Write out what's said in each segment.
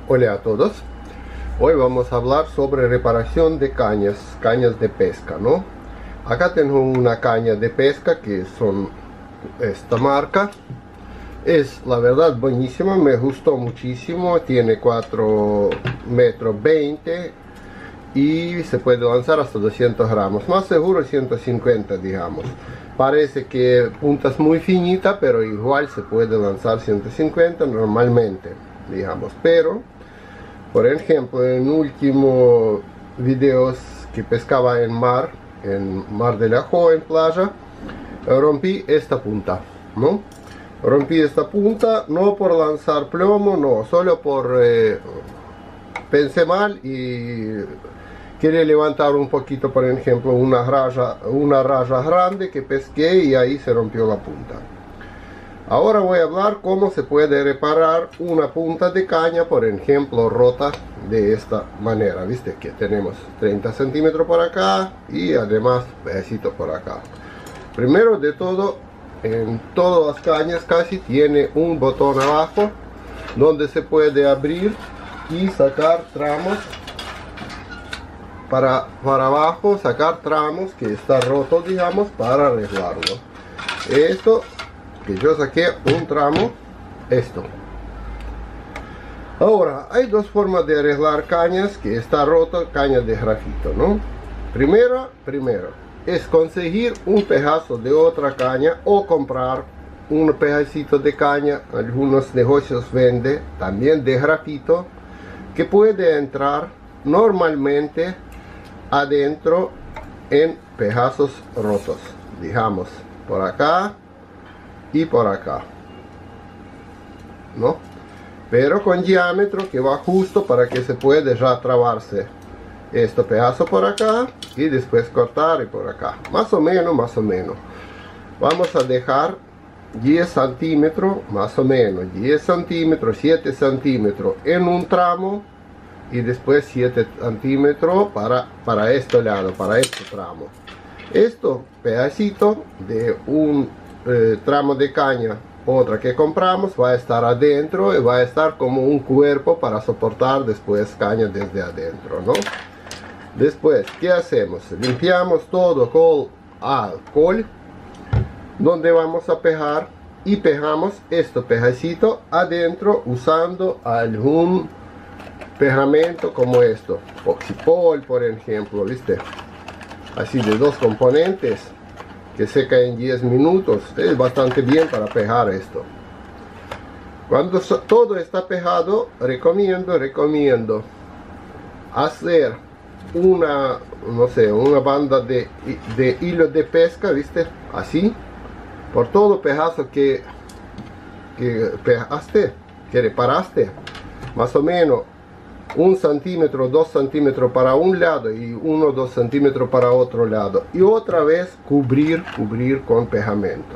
Hola a todos. Hoy vamos a hablar sobre reparación de cañas de pesca, ¿no? Acá tengo una caña de pesca que son esta marca. Es la verdad buenísima, me gustó muchísimo. Tiene 4,20 metros y se puede lanzar hasta 200 gramos, más seguro 150, digamos. Parece que punta es muy finita, pero igual se puede lanzar 150 normalmente, digamos. Pero por ejemplo, en últimos videos que pescaba en mar del Ajó, en playa, rompí esta punta, ¿no? Rompí esta punta no por lanzar plomo, no, solo por pensé mal y quería levantar un poquito, por ejemplo, una raya grande que pesqué y ahí se rompió la punta. Ahora voy a hablar cómo se puede reparar una punta de caña, por ejemplo, rota de esta manera. Viste que tenemos 30 centímetros por acá y además pedacito por acá. Primero de todo, en todas las cañas casi tiene un botón abajo donde se puede abrir y sacar tramos para abajo, sacar tramos que está roto, digamos, para arreglarlo. Esto que yo saqué un tramo, esto. Ahora hay dos formas de arreglar cañas que está roto, cañas de grafito, ¿no? Primero es conseguir un pedazo de otra caña o comprar un pedacito de caña. Algunos negocios venden también de grafito que puede entrar normalmente adentro en pedazos rotos, digamos por acá y por acá, ¿no? Pero con diámetro que va justo para que se pueda ya trabarse este pedazo por acá y después cortar y por acá, más o menos. Vamos a dejar 10 centímetros, más o menos 10 centímetros, 7 centímetros en un tramo y después 7 centímetros para este lado, para este tramo. Esto pedacito de un tramo de caña, otra que compramos, va a estar adentro y va a estar como un cuerpo para soportar después caña desde adentro, ¿no? Después, ¿qué hacemos? Limpiamos todo con alcohol, donde vamos a pegar, y pegamos este pedacito adentro usando algún pegamento como esto, oxipol por ejemplo, ¿viste? Así de 2 componentes que seca en 10 minutos, es bastante bien para pegar esto. Cuando todo está pegado, recomiendo hacer una, no sé, una banda de hilo de pesca, ¿viste? Así, por todo pedazo que pegaste, que reparaste, más o menos 1 centímetro, 2 centímetros para un lado y 1 o 2 centímetros para otro lado, y otra vez cubrir con pegamento.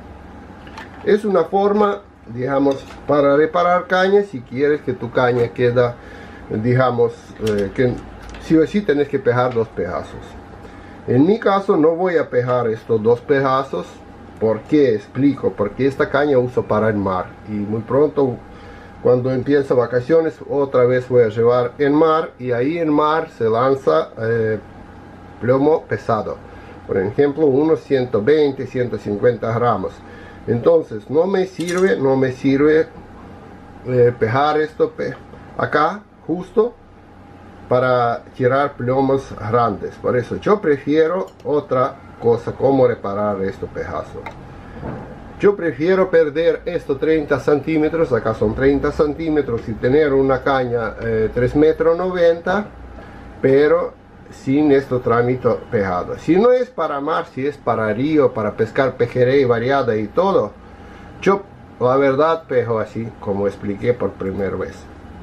Es una forma, digamos, para reparar caña. Si quieres que tu caña queda, digamos, que sí o sí tenés que pegar 2 pedazos. En mi caso no voy a pegar estos 2 pedazos. ¿Por qué? Explico. Porque esta caña uso para el mar y muy pronto, cuando empieza vacaciones, otra vez voy a llevar en mar, y ahí en mar se lanza plomo pesado, por ejemplo unos 120, 150 gramos. Entonces no me sirve pegar esto acá justo para tirar plomos grandes. Por eso yo prefiero otra cosa, como reparar este pedazo. Yo prefiero perder estos 30 centímetros, acá son 30 centímetros, y tener una caña 3,90 metros, pero sin este trámite pegado. Si no es para mar, si es para río, para pescar pejerrey variada y todo, yo la verdad pego así, como expliqué por primera vez.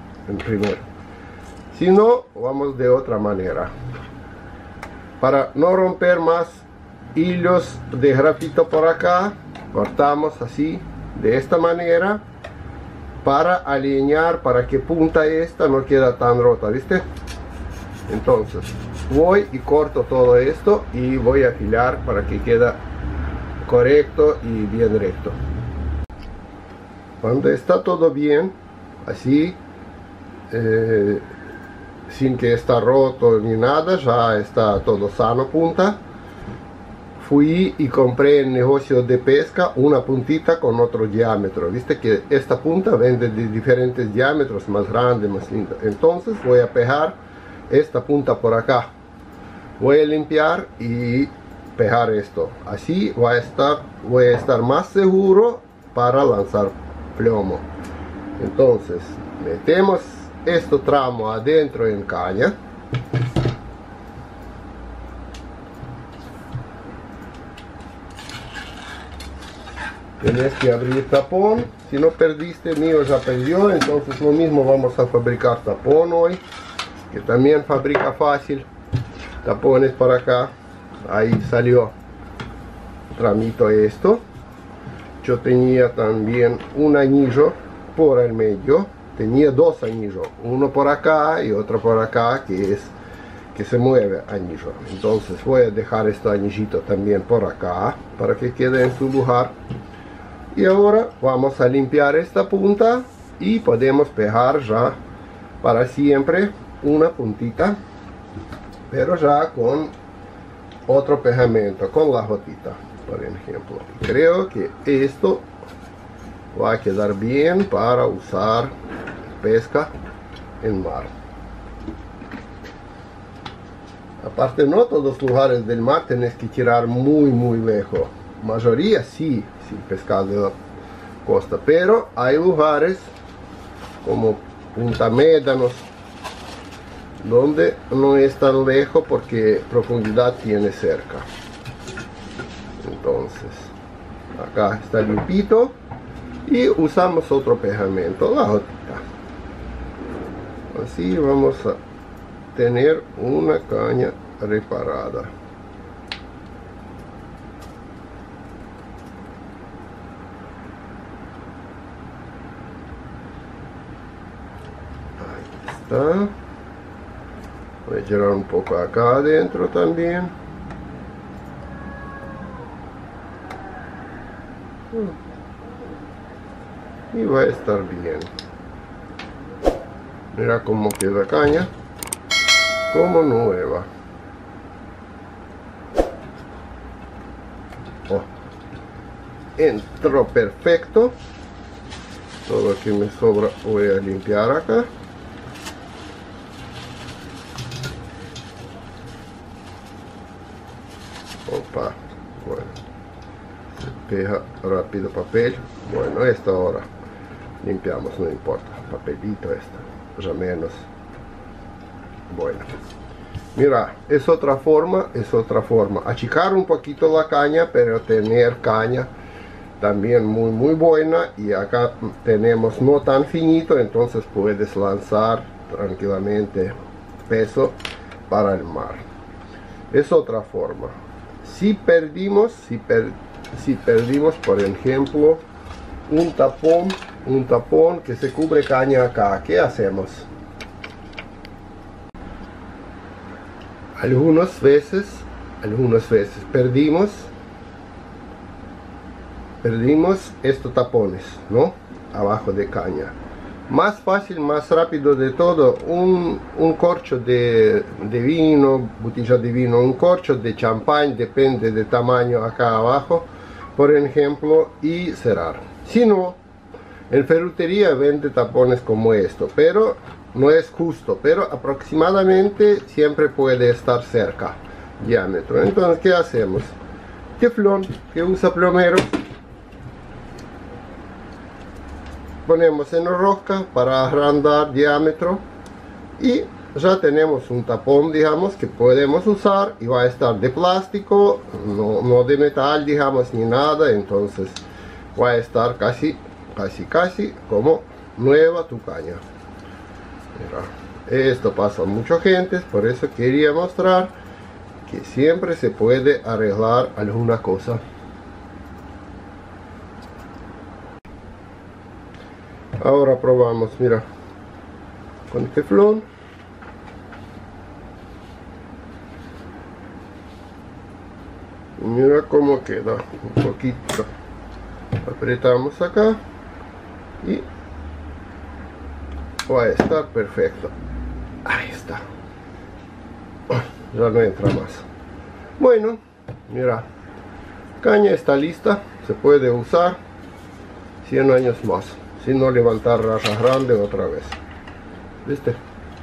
Si no, vamos de otra manera. Para no romper más hilos de grafito por acá, cortamos así, de esta manera, para alinear, para que punta esta no queda tan rota, ¿viste? Entonces voy y corto todo esto y voy a afilar para que quede correcto y bien recto. Cuando está todo bien, así, sin que está roto ni nada, ya está todo sano punta. Fui y compré en negocio de pesca una puntita con otro diámetro. Viste que esta punta vende de diferentes diámetros, más grande, más linda. Entonces voy a pegar esta punta por acá. Voy a limpiar y pegar esto. Así voy a estar más seguro para lanzar plomo. Entonces metemos este tramo adentro en caña. Tienes que abrir tapón. Si no perdiste, el mío ya perdió. Entonces lo mismo vamos a fabricar tapón hoy, que también fabrica fácil. Tapones para acá. Ahí salió. Tramito esto. Yo tenía también un anillo por el medio. Tenía dos anillos, uno por acá y otro por acá, que se mueve anillo. Entonces voy a dejar este anillito también por acá para que quede en su lugar. Y ahora vamos a limpiar esta punta y podemos pegar ya para siempre una puntita, pero ya con otro pegamento, con la gotita, por ejemplo. Creo que esto va a quedar bien para usar pesca en mar. Aparte, no todos los lugares del mar tenés que tirar muy lejos. Mayoría sí pescar de la costa, pero hay lugares como Punta Médanos donde no es tan lejos porque profundidad tiene cerca. Entonces acá está limpito y usamos otro pegamento, la gotita. Así vamos a tener una caña reparada. Voy a girar un poco acá adentro también. Y va a estar bien. Mira cómo queda caña, como nueva. Oh, entró perfecto. Todo lo que me sobra voy a limpiar acá. Opa, bueno, se pega rápido papel. Bueno, esta ahora limpiamos, no importa, papelito esta, ya menos. Bueno, mira, es otra forma, achicar un poquito la caña, pero tener caña también muy buena. Y acá tenemos no tan finito, entonces puedes lanzar tranquilamente peso para el mar. Es otra forma. Si perdimos, por ejemplo, un tapón que se cubre caña acá, ¿qué hacemos? Algunas veces perdimos estos tapones, ¿no? Abajo de caña. Más fácil, más rápido de todo, un corcho de vino, botella de vino, un corcho de champán, depende del tamaño acá abajo, por ejemplo, y cerrar. Si no, en ferretería vende tapones como esto, pero no es justo, pero aproximadamente siempre puede estar cerca diámetro. Entonces, ¿qué hacemos? Teflón, que usa plomero, ponemos en la rosca para agrandar diámetro y ya tenemos un tapón, digamos, que podemos usar y va a estar de plástico, no de metal, digamos, ni nada. Entonces va a estar casi como nueva tu caña. Mira, esto pasa a mucha gente, por eso quería mostrar que siempre se puede arreglar alguna cosa. Ahora probamos, mira, con teflón. Mira cómo queda, un poquito. Apretamos acá y va a estar perfecto. Ahí está. Ya no entra más. Bueno, mira, caña está lista, se puede usar 100 años más, sin no levantar raja grande otra vez. ¿Viste?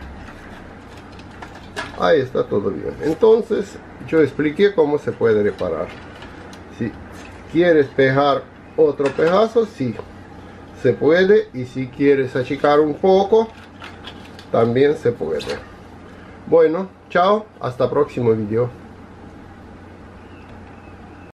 Ahí está todo bien. Entonces yo expliqué cómo se puede reparar. Si quieres pegar otro pedazo, sí se puede, y si quieres achicar un poco también se puede. Bueno, chao, hasta próximo video.